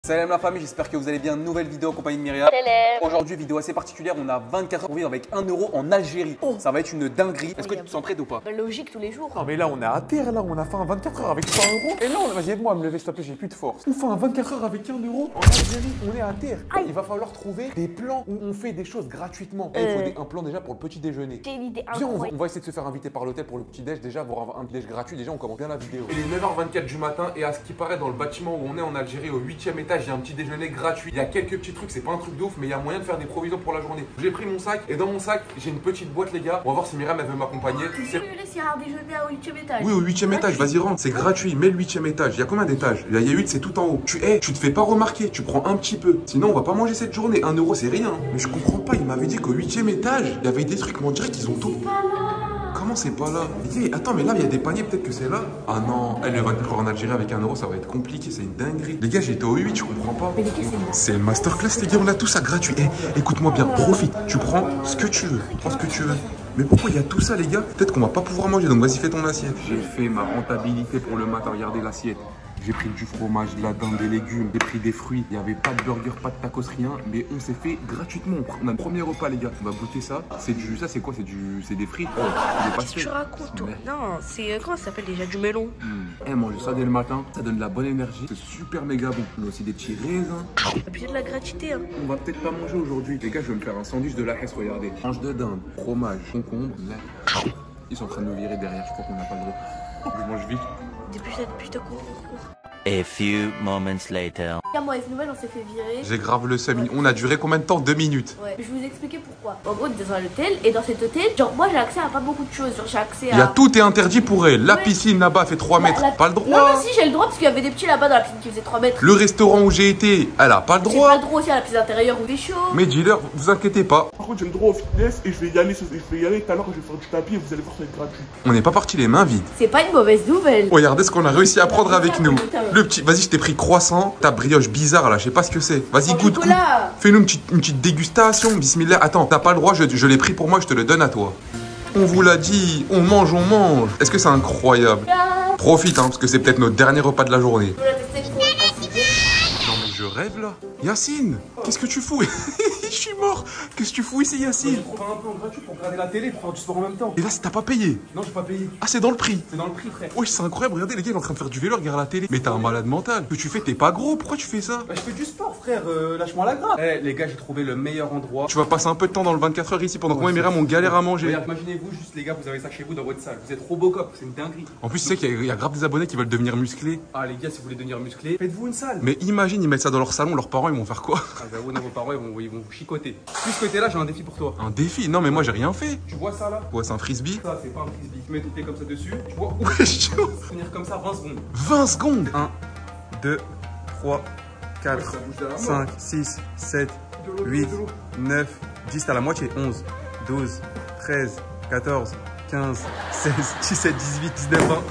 Salam la famille, j'espère que vous allez bien. Nouvelle vidéo en compagnie de Myriam. Aujourd'hui, vidéo assez particulière. On a 24 heures pour vivre avec 1 euro en Algérie. Ça va être une dinguerie. Est-ce que tu t'en prêtes ou pas? Bah, logique tous les jours. Non mais là on est à terre, là on a fait un 24 heures avec 100 euros. Et là vas-y aide-moi à me lever s'il te plaît, j'ai plus de force. On fait un 24 heures avec 1 euro en Algérie, on est à terre. Il va falloir trouver des plans où on fait des choses gratuitement. Et il faut un plan déjà pour le petit déjeuner. J'ai une idée Viens, incroyable. on va essayer de se faire inviter par l'hôtel pour le petit déj déjà, avoir un déj gratuit. Déjà on commence bien la vidéo. Il est 9h24 du matin et à ce qui paraît dans le bâtiment où on est en Algérie au 8e étage, il y a un petit déjeuner gratuit. Il y a quelques petits trucs, c'est pas un truc de ouf mais il y a moyen de faire des provisions pour la journée. J'ai pris mon sac et dans mon sac j'ai une petite boîte les gars. On va voir si Myriam elle veut m'accompagner. T'es sérieux là s'il y a un déjeuner au 8e étage? Oui, au 8e étage, vas-y rentre, c'est gratuit, mets le 8e étage. Il y a combien d'étages? Il y a 8, c'est tout en haut. Tu te fais pas remarquer, tu prends un petit peu. Sinon, on va pas manger cette journée. 1 euro, c'est rien. Mais je comprends pas, il m'avait dit qu'au 8e étage, il y avait des trucs, mais on dirait qu'ils ont tout. Comment c'est pas là? Attends, mais là, il y a des paniers, peut-être que c'est là. Ah non, elle le 24 heures en Algérie avec 1 euro, ça va être compliqué, c'est une dinguerie. Les gars, j'étais au 8, je comprends pas. Mais les gars, C'est le masterclass, les gars, on a tout ça gratuit. Écoute-moi bien, profite, tu prends ce que tu veux. Prends ce que tu veux. Mais pourquoi il y a tout ça les gars? Peut-être qu'on va pas pouvoir manger, donc vas-y fais ton assiette. J'ai fait ma rentabilité pour le matin, regardez l'assiette. J'ai pris du fromage, de la dinde, des légumes, j'ai pris des fruits. Il n'y avait pas de burger, pas de tacos, rien. Mais on s'est fait gratuitement. On a le premier repas les gars. On va goûter ça. Ça c'est quoi? C'est des frites. Qu'est-ce que tu racontes toi? Non, c'est comment ça s'appelle déjà? Du melon. Manger ça dès le matin, ça donne de la bonne énergie. C'est super méga bon. On a aussi des petits raisins. T'as bien de la gratuité hein. On va peut-être pas manger aujourd'hui. Les gars, je vais me faire un sandwich de la Hesse, regardez. Tranche de dinde, fromage, concombre, lait. Ils sont en train de nous virer derrière, je crois qu'on n'a pas le droit. Je mange vite. Depuis je te cours. A few moments later. Moi, les nouvelles, on s'est fait virer. J'ai grave le seum. On a duré combien de temps? 2 minutes. Ouais, je vais vous expliquer pourquoi. En gros, on est dans un hôtel et dans cet hôtel, genre, moi j'ai accès à pas beaucoup de choses. Genre, j'ai accès à. Il y a tout est interdit pour elle. La piscine là-bas fait 3 mètres. Pas le droit. Non, si, j'ai le droit parce qu'il y avait des petits là-bas dans la piscine qui faisaient 3 mètres. Le restaurant où j'ai été, elle a pas le J'ai droit. pas le droit aussi à la piscine intérieure où il est chaud. Mais dealer, vous inquiétez pas. Par contre, j'ai le droit au fitness et je vais y aller tout à l'heure, je vais faire du tapis et vous allez voir, ça va être gratuit. On n'est pas parti les mains vides. C'est pas une mauvaise nouvelle. Regardez ce qu'on a réussi à prendre avec nous. Le petit, vas-y, je t'ai pris croissant, ta brioche bizarre là, je sais pas ce que c'est. Vas-y, goûte. Fais-nous une petite dégustation, bismillah. Attends, t'as pas le droit, je l'ai pris pour moi, je te le donne à toi. On vous l'a dit, on mange, on mange. Est-ce que c'est incroyable? Profite, hein, parce que c'est peut-être notre dernier repas de la journée. Non mais je rêve là. Yacine, qu'est-ce que tu fous? Je suis mort. Qu'est-ce que tu fous ici, Yacine? J'ai trouvé un peu en gratuit pour regarder la télé, pour faire du sport en même temps. Et là, t'as pas payé? Non, j'ai pas payé. Ah, c'est dans le prix? C'est dans le prix, frère. Oui, c'est incroyable. Regardez, les gars, il est en train de faire du vélo, regarde la télé. Mais t'es un malade mental. Ce que tu fais, t'es pas gros. Pourquoi tu fais ça? Bah, je fais du sport, frère. Lâche-moi la grappe. Les gars, j'ai trouvé le meilleur endroit. Tu vas passer un peu de temps dans le 24 heures ici pendant combien Myriam on galère à manger. Regarde, imaginez-vous juste, les gars, vous avez ça chez vous dans votre salle. Vous êtes Robocop, c'est une dinguerie. En plus, tu sais qu'il y a grave des abonnés qui veulent devenir musclés. Ah, les gars, si vous voulez devenir musclé, faites-vous une salle. Mais imagine, ils mettent ça dans leur salon, leurs parents, ils vont faire quoi? Ah, j'avoue, vos parents, ils vont vous chicoter. Plus ce côté-là, j'ai un défi pour toi. Un défi? Non, mais moi, j'ai rien fait. Tu vois ça là? Ouais, c'est un frisbee. Ça, c'est pas un frisbee. Tu mets tes pieds comme ça dessus. Tu vois? Ouais, chaud. Tenir comme ça 20 secondes. 20 secondes. 1, 2, 3, 4, 5, 6, 7, 8, 9, 10, t'as la moitié. 11, 12, 13, 14, 15, 16, 17, 18, 19, 20.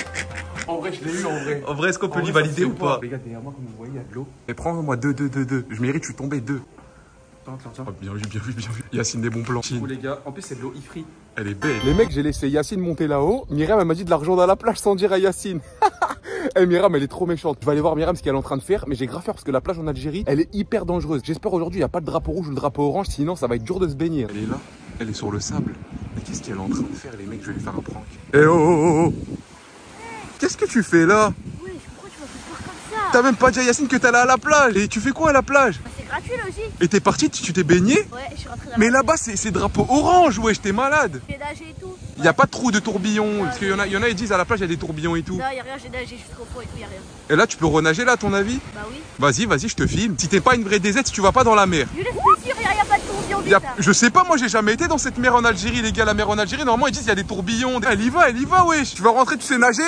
En vrai, je l'ai eu en vrai. En vrai, est-ce qu'on peut l'y vrai, valider ou pas? Les gars, derrière moi, comme vous voyez, il y a de l'eau. Mais prends-moi 2. Je mérite, je suis tombé 2. Tiens. Oh, bien vu. Yacine, des bons plans. Du coup, les gars, en plus, c'est de l'eau ifri. Elle est belle. Les mecs, j'ai laissé Yacine monter là-haut. Myriam, elle m'a dit de l'argent dans la plage sans dire à Yacine. Myriam, elle est trop méchante. Je vais aller voir Myriam ce qu'elle est en train de faire. Mais j'ai grave peur parce que la plage en Algérie, elle est hyper dangereuse. J'espère aujourd'hui, il n'y a pas de drapeau rouge ou le drapeau orange. Sinon, ça va être dur de se baigner. Elle est là. Elle est sur le sable. Mais qu'est-ce qu'elle est en train de faire, les mecs? Je vais lui faire un prank. Eh oh. Qu'est-ce que tu fais là? Oui, pourquoi tu m'as fait peur comme ça? T'as même pas dit à Yacine que t'allais à la plage. Et tu fais quoi à la plage? Bah, c'est gratuit là aussi. Et t'es parti, tu t'es baigné? Ouais, je suis rentrée dans Mais là-bas, c'est drapeau orange, wesh, t'es malade. J'ai nagé et tout. Il y a pas de trou de tourbillon. Parce qu'il y en a, ils disent à la plage, il y a des tourbillons et tout. Non, y'a rien, j'ai nagé jusqu'au fond et tout, y'a rien. Et là, tu peux renager là, à ton avis? Bah oui. Vas-y, je te filme. Si t'es pas une vraie DZ, si tu vas pas dans la mer. Younes, c'est sûr, y'a pas de tourbillon vite là. Je sais pas, moi j'ai jamais été dans cette mer en Algérie, les gars. La mer en Algérie, normalement ils disent il y a des tourbillons. Elle y va, wesh. Tu vas rentrer, tu sais nager?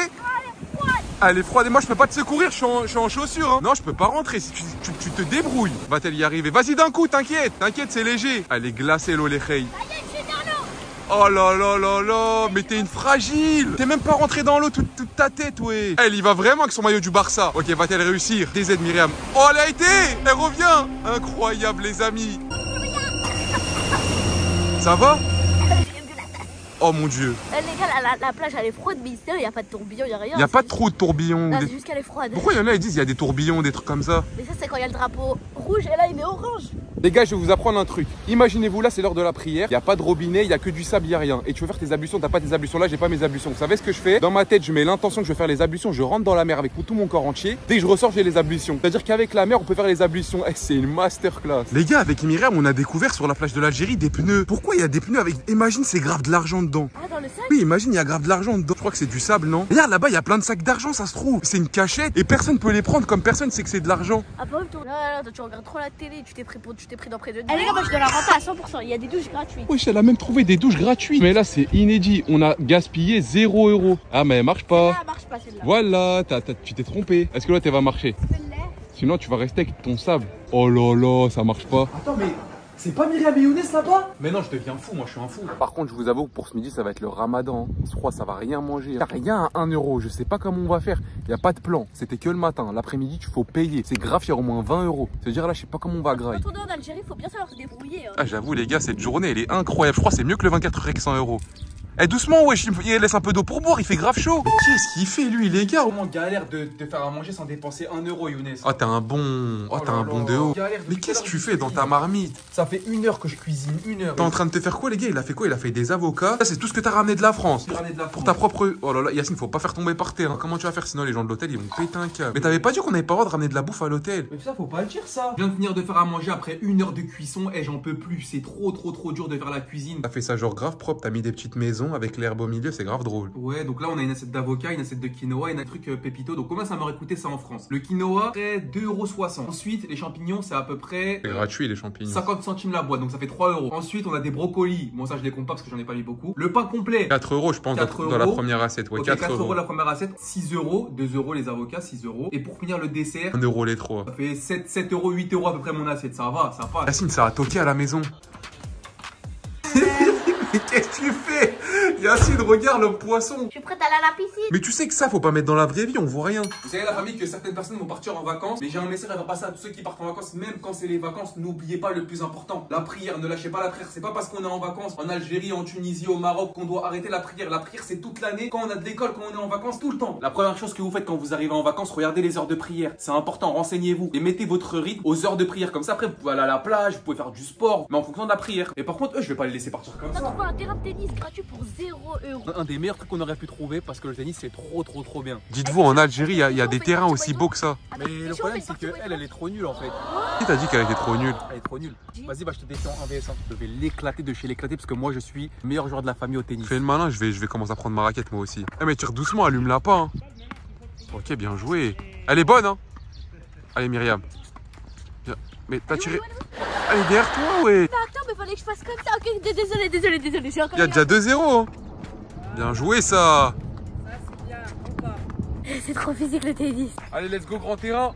Elle est froide et moi je peux pas te secourir, je suis en chaussures. Hein. Non, je peux pas rentrer, si tu te débrouilles. Va-t-elle y arriver? Vas-y d'un coup, t'inquiète, c'est léger. Elle est glacée, l'eau, les reilles. Oh là là là là, mais t'es une fragile. T'es même pas rentré dans l'eau toute ta tête, ouais. Elle y va vraiment avec son maillot du Barça. Ok, va-t-elle réussir? DZ Myriam. Oh, elle a été. Elle revient. Incroyable, les amis. Ça va? Oh mon dieu. Les gars, la plage elle est froide, mais ici il n'y a pas de tourbillon, il n'y a rien. Il n'y a pas trop de tourbillons. Non, c'est juste qu'elle est froide. Pourquoi il y en a, ils disent il y a des tourbillons, des trucs comme ça? Mais ça, c'est quand il y a le drapeau rouge et là il est orange. Les gars, je vais vous apprendre un truc. Imaginez-vous là, c'est l'heure de la prière. Il n'y a pas de robinet, il n'y a que du sable, il n'y a rien. Et tu veux faire tes ablutions, t'as pas tes ablutions là, j'ai pas mes ablutions. Vous savez ce que je fais? Dans ma tête, je mets l'intention que je vais faire les ablutions, je rentre dans la mer avec tout mon corps entier. Dès que je ressors, j'ai les ablutions. C'est-à-dire qu'avec la mer, on peut faire les ablutions. C'est une masterclass. Les gars, avec Myriam, on a découvert sur la plage de l'Algérie des pneus. Pourquoi il y a des pneus avec. Imagine, c'est grave de l'argent dedans. Ah, dans le sac? Oui, imagine, il y a grave de l'argent dedans. Je crois que c'est du sable, non? Regarde là-bas, il y a plein de sacs d'argent, ça se trouve. C'est une cachette et personne peut les prendre comme personne sait que c'est de l'argent. Ah, bah oui, toi, tu regardes trop la télé, tu t'es pris dans près de. Eh les gars, moi je dois la rentrer à 100%. Il y a des douches gratuites. Wesh, elle a même trouvé des douches gratuites. Mais là, c'est inédit. On a gaspillé 0 €. Ah, mais elle marche pas. Elle marche pas celle-là. Voilà, tu t'es trompé. Est-ce que là, elle va marcher? Sinon, tu vas rester avec ton sable. Oh là là, ça marche pas. Attends, mais c'est pas Myriam et Younes là-bas? Mais non, je deviens fou, moi je suis un fou. Par contre, je vous avoue que pour ce midi, ça va être le ramadan. Je crois que ça va rien manger. Rien à 1 €. Je sais pas comment on va faire. Il n'y a pas de plan. C'était que le matin. L'après-midi, il faut payer. C'est grave, il y aura au moins 20 €. C'est-à-dire là, je sais pas comment on va grailler. Quand on est en Algérie, il faut bien savoir se débrouiller. Hein. Ah, j'avoue, les gars, cette journée, elle est incroyable. Je crois que c'est mieux que le 24 heures avec 100 €. Eh, doucement, wesh, il laisse un peu d'eau pour boire, il fait grave chaud. Qu'est-ce qu'il fait, lui, les gars? Comment galère de faire à manger sans dépenser 1 € Younes. Oh, t'as un bon. Oh, t'as un bon de haut. Mais qu'est-ce que tu fais dans ta marmite? Ça fait 1 heure que je cuisine, 1 heure. T'es en train de te faire quoi, les gars? Il a fait quoi? Il a fait des avocats. Ça, c'est tout ce que t'as ramené de la France. Pour ta propre. Oh là là, Yacine, faut pas faire tomber par terre. Hein. Comment tu vas faire? Sinon, les gens de l'hôtel, ils vont péter un câble. Mais t'avais pas dit qu'on avait pas le droit de ramener de la bouffe à l'hôtel? Mais ça, faut pas le dire, ça. Je viens de finir de faire à manger après 1 heure de cuisson et j'en peux plus. C'est trop dur de faire la cuisine. T'as fait ça genre grave propre. T'as mis des petites maisons avec l'herbe au milieu. C'est grave drôle. Ouais, donc là, on a une assiette d'avocat, une assiette de quinoa et un truc pépito. Donc, combien ça m'aurait coûté ça en France? Le quinoa, c'est 2,60 €. Ensuite, les champignons, c'est à peu près. C'est gratuit, les champignons. 50 centimes la boîte, donc ça fait 3 €. Ensuite, on a des brocolis. Bon, ça, je les compte pas parce que j'en ai pas mis beaucoup. Le pain complet. 4 €, je pense, 4 dans la €. première assiette. Ouais, Okay, 4 € € la première assiette, 6 €, 2 € les avocats, 6 €. Et pour finir le dessert, 1 € les 3. ça fait 7 €, 8 € à peu près mon assiette. Ça va, ça passe. Yacine, ça a toqué à la maison. Mais qu'est-ce que tu fais? Yacine, regarde le poisson. Je suis prête à aller à la piscine. Mais tu sais que ça, faut pas mettre dans la vraie vie, on voit rien. Vous savez, la famille, que certaines personnes vont partir en vacances. Mais j'ai un message à faire passer à tous ceux qui partent en vacances. Même quand c'est les vacances, n'oubliez pas le plus important. La prière, ne lâchez pas la prière. C'est pas parce qu'on est en vacances en Algérie, en Tunisie, au Maroc qu'on doit arrêter la prière. La prière, c'est toute l'année. Quand on a de l'école, quand on est en vacances, tout le temps. La première chose que vous faites quand vous arrivez en vacances, regardez les heures de prière. C'est important, renseignez-vous. Et mettez votre rythme aux heures de prière. Comme ça, après, vous pouvez aller à la plage, vous pouvez faire du sport. Mais en fonction de la prière. Et par contre, eux, je vais pas les laisser partir comme On a ça. trouvé un terrain de tennis gratuit pour 0 €. Un des meilleurs trucs qu'on aurait pu trouver parce que le tennis, c'est trop bien. Dites-vous, en Algérie, il y a des terrains aussi beaux que ça. Mais le problème, c'est qu'elle, elle est trop nulle en fait. Qui t'a dit qu'elle était trop nulle? Elle est trop nulle. Vas-y, bah je te défie en VS1. Je vais l'éclater de chez l'éclater parce que moi je suis le meilleur joueur de la famille au tennis. Fais le malin, je vais commencer à prendre ma raquette moi aussi. Eh mais tire doucement, allume-la pas. Hein. Ok, bien joué. Elle est bonne, hein. Allez, Myriam. Bien. Mais t'as tiré. Elle est derrière toi, ouais. Mais attends, mais fallait que je fasse comme ça. Ok, désolé. Il y a déjà 2-0. Hein. Bien joué, ça. C'est trop physique le tennis. Allez, let's go, grand terrain.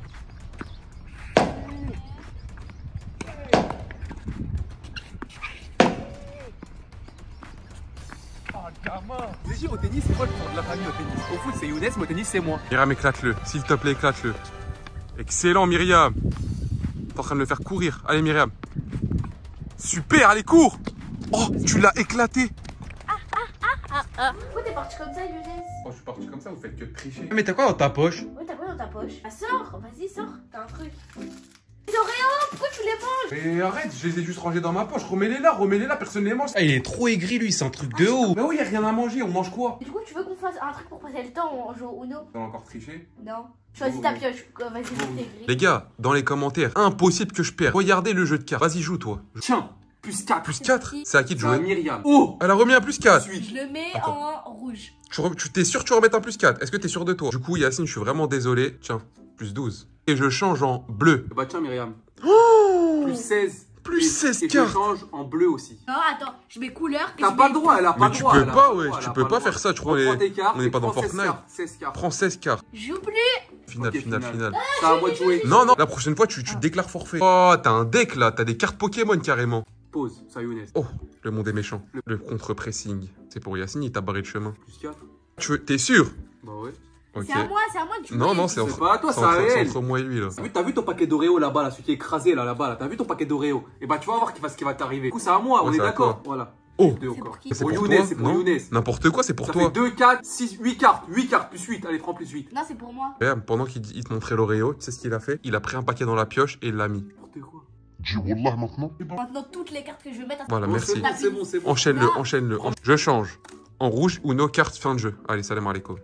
J'ai dit au tennis, c'est moi le fond de la famille au tennis. Au foot, c'est Younes, mais au tennis, c'est moi. Myriam, éclate-le. S'il te plaît, éclate-le. Excellent, Myriam. T'es en train de le faire courir. Allez, Myriam. Super, allez, cours. Oh, tu l'as éclaté. Pourquoi t'es parti comme ça, Younes? Oh, je suis parti comme ça, vous faites que tricher. Mais t'as quoi dans ta poche? Ouais, t'as quoi dans ta poche? Ah, sors, vas-y, sors. T'as un truc. Les Oreos, pourquoi tu les manges? Mais arrête, je les ai juste rangés dans ma poche. Remets-les là, personne ne les mange. Ah, il est trop aigri, lui, c'est un truc de haut. Mais oui, y a rien à manger, on mange quoi? Du coup, tu veux qu'on fasse un truc pour passer le temps? On joue au Uno? T'as encore triché? Non. Choisis ta pioche. Vas-y, c'est gris. Les gars, dans les commentaires, impossible que je perde. Regardez le jeu de cartes. Vas-y, joue, toi. Tiens, plus 4. Plus 4? C'est à qui de C'est à jouer? Myriam. Oh, Elle a remis un plus 4. Je le mets Attends. en rouge. Tu t'es sûr que tu vas remettre un plus 4? Est-ce que t'es sûr de toi? Du coup, Yacine, je suis vraiment désolé. Tiens, plus 12. Et je change en bleu. bah tiens, Myriam. Oh, Plus 16. Plus 16 et cartes. je change en bleu aussi. Non, attends, je mets couleur. T'as pas le droit, elle a pas Mais le tu droit. peux elle a pas, le ouais, droit, tu elle a peux pas pas le faire droit. ça, tu vois, Prends tes cartes on n'est et pas dans prends 16 Fortnite. cartes, 16 cartes. Prends 16 cartes. J'oublie. Finale. Ok, finale. C'est à moi de jouer. Non, la prochaine fois, tu déclares forfait. Oh, t'as un deck là, t'as des cartes Pokémon carrément. Pause, ça Younes. Oh, le monde est méchant. Le contre-pressing. C'est pour Yacine, il t'a barré le chemin. Plus 4. T'es sûr? Bah ouais. Ok. C'est à moi de jouer. Non, c'est C'est pas à toi, c'est à elle. entre moi et lui là. T'as vu ton paquet d'Oreo là-bas, là, celui qui est écrasé là-bas, là. T'as vu ton paquet d'Oreo? Et bah tu vas voir ce qui va t'arriver. Du coup, c'est à moi, on Ouais, est c'est à d'accord. toi. Voilà. Oh, Deux C'est encore. pour qui? c'est Pour pour Younes, toi, c'est pour non? Younes. N'importe quoi, c'est pour Ça toi. fait 2, 4, 6, 8 cartes. 8 cartes plus 8. Allez, prends plus 8. Non, c'est pour moi. Regarde, pendant qu'il te montrait l'Oreo, tu sais ce qu'il a fait? Il a pris un paquet dans la pioche et il l'a mis. N'importe quoi. Dis Wallah maintenant. Maintenant, toutes les cartes que je vais mettre à Voilà, Bon, merci. c'est bon, c'est bon, c'est bon. Enchaîne-le, Non. enchaîne-le. Je change. En rouge ou nos cartes fin de jeu. Allez, salam alaikum.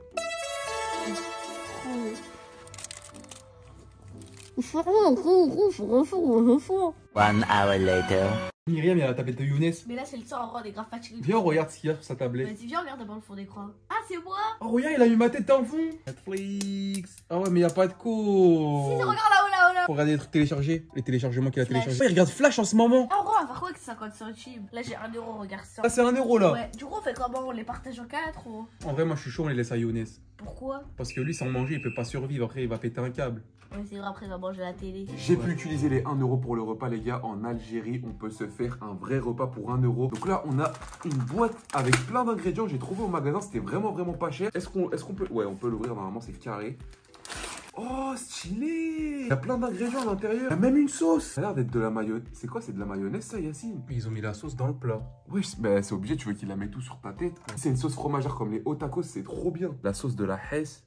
One hour later. Myriam, il y a la tablette de Younes. Mais là, c'est le sang en roi des graves fatigués. Viens, on regarde ce qu'il y a sur sa tablette. Vas-y, viens, regarde d'abord le fond d'écran. Ah, c'est moi. Oh, regarde, il a mis ma tête dans le fond. Netflix. Ah ouais, mais il n'y a pas de code. Si, regarde là-haut. Faut regarder les trucs téléchargés. Les téléchargements qu'il a Flash. téléchargés. Il regarde Flash en ce moment. Ah, gros, on va faire quoi avec 50 centimes? Là, j'ai 1 euro, regarde ça. Ah, c'est 1 euro là. Ouais, du coup, on fait comment? On les partage en 4 ou... En vrai, moi je suis chaud, on les laisse à Younes. Pourquoi? Parce que lui, sans manger, il peut pas survivre. Après, il va péter un câble. Ouais, c'est vrai, après, il va manger la télé. J'ai pu utiliser les 1 euro pour le repas, les gars. En Algérie, on peut se faire un vrai repas pour 1 euro. Donc là, on a une boîte avec plein d'ingrédients. J'ai trouvé au magasin, c'était vraiment pas cher. Est-ce qu'on peut... Ouais, on peut l'ouvrir, normalement, c'est carré. Oh, stylé! Il y a plein d'ingrédients à l'intérieur. Il y a même une sauce. Ça a l'air d'être de la mayonnaise. C'est quoi? C'est de la mayonnaise, ça, Yacine? Ils ont mis la sauce dans le plat. Oui, bah, c'est obligé, tu veux qu'il la mette tout sur ta tête. C'est une sauce fromagère comme les hot tacos, c'est trop bien. La sauce de la Hesse.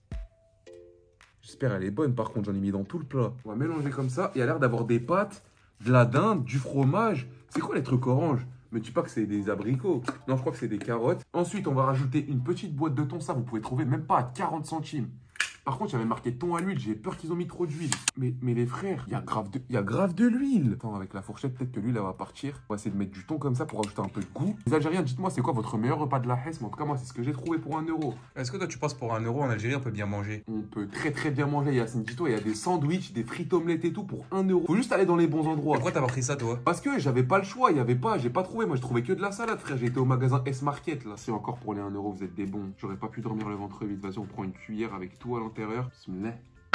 J'espère elle est bonne, par contre, j'en ai mis dans tout le plat. On va mélanger comme ça. Il y a l'air d'avoir des pâtes, de la dinde, du fromage. C'est quoi les trucs oranges? Me dis pas que c'est des abricots. Non, je crois que c'est des carottes. Ensuite, on va rajouter une petite boîte de thon. Ça, vous pouvez trouver même pas à 40 centimes. Par contre, il y avait marqué thon à l'huile. J'ai peur qu'ils ont mis trop d'huile. Mais les frères, il y a grave de l'huile. Attends, avec la fourchette, peut-être que l'huile, elle va partir. On va essayer de mettre du thon comme ça pour ajouter un peu de goût. Les Algériens, dites-moi, c'est quoi votre meilleur repas de la Hesse? En tout cas, moi, c'est ce que j'ai trouvé pour 1 euro. Est-ce que toi, tu penses pour 1 euro en Algérie, on peut bien manger? On peut très bien manger, Yacine. Dis-toi, il y a des sandwichs, des frites omelettes et tout pour 1 euro. Faut juste aller dans les bons endroits. Pourquoi t'as pas pris ça, toi? Parce que j'avais pas le choix, j'ai pas trouvé. Moi, je trouvais que de la salade, frère. J'ai été au magasin S-Market, là. Si encore pour les 1 euro, vous êtes des bons. J'aurais pas pu dormir le ventre vide. Vas-y, on prend une cuillère avec tout à l'intérieur. Bismillah.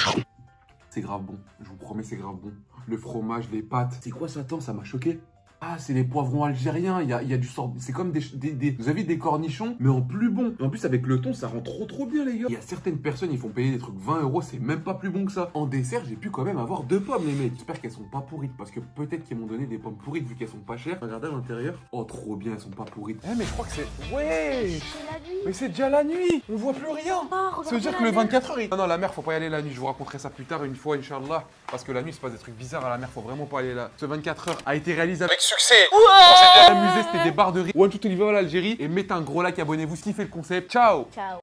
C'est grave bon. Je vous promets, c'est grave bon. Le fromage, les pâtes. C'est quoi ça? Attends, ça m'a choqué. Ah, c'est les poivrons algériens. Il y a du sort. C'est comme vous avez des cornichons, mais en plus bon. Et en plus, avec le thon, ça rend trop bien, les gars. Il y a certaines personnes, ils font payer des trucs 20 euros. C'est même pas plus bon que ça. En dessert, j'ai pu quand même avoir 2 pommes, les mecs. J'espère qu'elles sont pas pourrites. Parce que peut-être qu'ils m'ont donné des pommes pourrites vu qu'elles sont pas chères. Regardez à l'intérieur. Oh, trop bien, elles sont pas pourrites. Eh, mais je crois que c'est... Ouais! C'est la nuit. Mais c'est déjà la nuit! On voit plus rien! Oh, Ça veut dire que le 24 heures... Non, la mer, faut pas y aller la nuit. Je vous raconterai ça plus tard, une fois, Inch'Allah. Parce que la nuit, il se passe des trucs bizarres à la mer. Faut vraiment pas aller là. Ce 24 heures a été réalisé avec succès! On s'est bien amusé, c'était des barres de riz. One to Oliver l'Algérie. Et mettez un gros like, abonnez-vous, kiffez le concept. Ciao! Ciao.